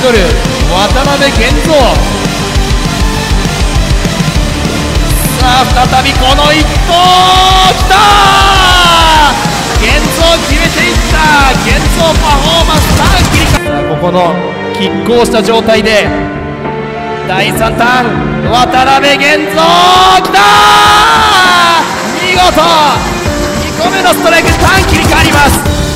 ドル渡辺源三。さあ再びこの一投きたー、源三決めていった。源三パフォーマンス、さあ切り替え、ここの拮抗した状態で第3ターン渡辺源三きたー、見事2個目のストライク、ターン切り替わります。